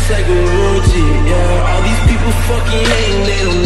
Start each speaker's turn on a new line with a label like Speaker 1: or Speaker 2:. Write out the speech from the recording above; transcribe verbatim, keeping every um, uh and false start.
Speaker 1: like a royalty, yeah. All these people fucking hating, they don't